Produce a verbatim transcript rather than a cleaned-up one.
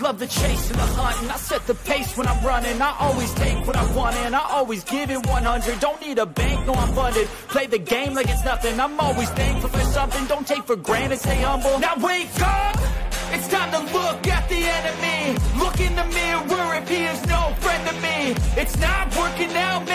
love the chase and the hunt, and I set the pace when I'm running. I always take what I want and I always give it one hundred. Don't need a bank, no I'm funded. Play the game like it's nothing. I'm always thankful for something. Don't take for granted, stay humble. Now wake up! It's time to look at the enemy. Look in the mirror if he is no friend to me. It's not working out,